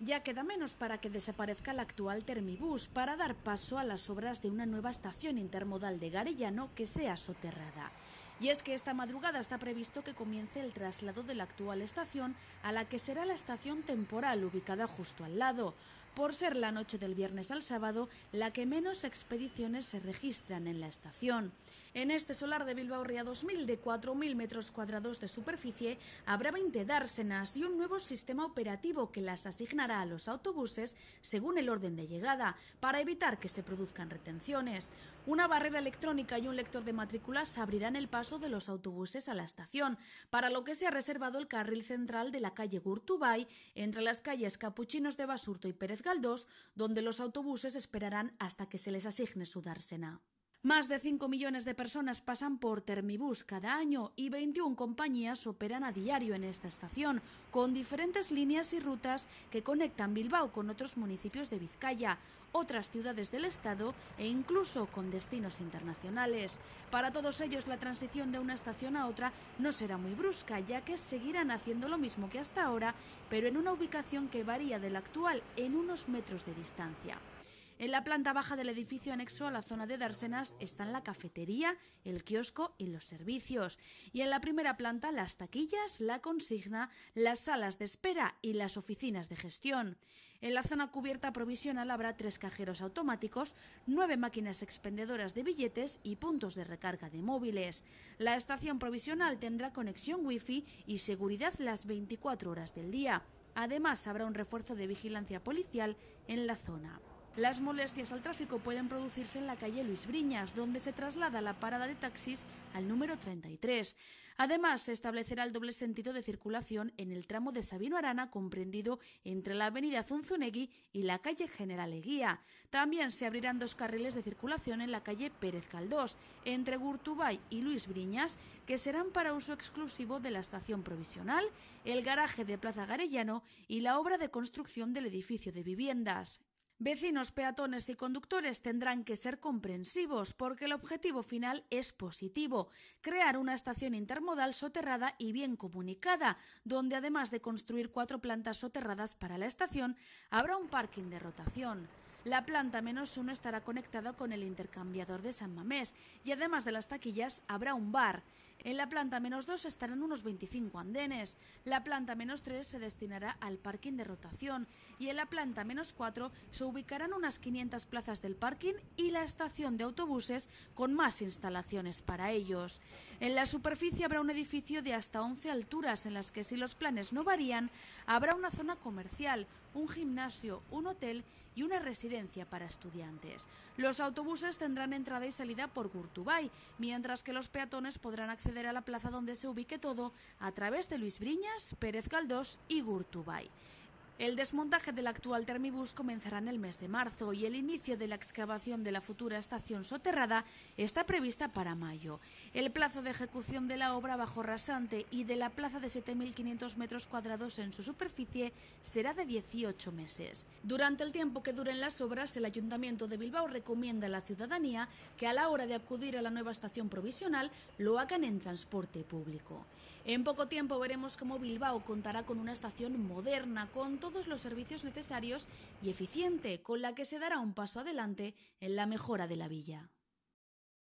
Ya queda menos para que desaparezca el actual Termibús para dar paso a las obras de una nueva estación intermodal de Garellano que sea soterrada. Y es que esta madrugada está previsto que comience el traslado de la actual estación a la que será la estación temporal ubicada justo al lado, por ser la noche del viernes al sábado la que menos expediciones se registran en la estación. En este solar de Bilbao Ría 2000 de 4.000 metros cuadrados de superficie habrá 20 dársenas y un nuevo sistema operativo que las asignará a los autobuses según el orden de llegada, para evitar que se produzcan retenciones. Una barrera electrónica y un lector de matrículas abrirán el paso de los autobuses a la estación, para lo que se ha reservado el carril central de la calle Gurtubay, entre las calles Capuchinos de Basurto y Pérez Galdós, donde los autobuses esperarán hasta que se les asigne su dársena. Más de 5 millones de personas pasan por Termibús cada año y 21 compañías operan a diario en esta estación, con diferentes líneas y rutas que conectan Bilbao con otros municipios de Vizcaya, otras ciudades del estado e incluso con destinos internacionales. Para todos ellos, la transición de una estación a otra no será muy brusca, ya que seguirán haciendo lo mismo que hasta ahora, pero en una ubicación que varía de la actual en unos metros de distancia. En la planta baja del edificio anexo a la zona de dársenas están la cafetería, el kiosco y los servicios. Y en la primera planta las taquillas, la consigna, las salas de espera y las oficinas de gestión. En la zona cubierta provisional habrá 3 cajeros automáticos, 9 máquinas expendedoras de billetes y puntos de recarga de móviles. La estación provisional tendrá conexión wifi y seguridad las 24 horas del día. Además, habrá un refuerzo de vigilancia policial en la zona. Las molestias al tráfico pueden producirse en la calle Luis Briñas, donde se traslada la parada de taxis al número 33. Además, se establecerá el doble sentido de circulación en el tramo de Sabino Arana, comprendido entre la avenida Zunzunegui y la calle General Eguía. También se abrirán 2 carriles de circulación en la calle Pérez Galdós, entre Gurtubay y Luis Briñas, que serán para uso exclusivo de la estación provisional, el garaje de Plaza Garellano y la obra de construcción del edificio de viviendas. Vecinos, peatones y conductores tendrán que ser comprensivos porque el objetivo final es positivo: crear una estación intermodal soterrada y bien comunicada, donde además de construir 4 plantas soterradas para la estación, habrá un parking de rotación. La planta -1 estará conectada con el intercambiador de San Mamés y además de las taquillas habrá un bar. En la planta -2 estarán unos 25 andenes. La planta -3 se destinará al parking de rotación y en la planta -4 se ubicarán unas 500 plazas del parking y la estación de autobuses con más instalaciones para ellos. En la superficie habrá un edificio de hasta 11 alturas en las que, si los planes no varían, habrá una zona comercial, un gimnasio, un hotel y una residencia para estudiantes. Los autobuses tendrán entrada y salida por Gurtubay, mientras que los peatones podrán acceder a la plaza donde se ubique todo a través de Luis Briñas, Pérez Galdós y Gurtubay. El desmontaje del actual Termibús comenzará en el mes de marzo y el inicio de la excavación de la futura estación soterrada está prevista para mayo. El plazo de ejecución de la obra bajo rasante y de la plaza de 7.500 metros cuadrados en su superficie será de 18 meses. Durante el tiempo que duren las obras, el Ayuntamiento de Bilbao recomienda a la ciudadanía que a la hora de acudir a la nueva estación provisional lo hagan en transporte público. En poco tiempo veremos cómo Bilbao contará con una estación moderna, con todos los servicios necesarios y eficiente, con la que se dará un paso adelante en la mejora de la villa.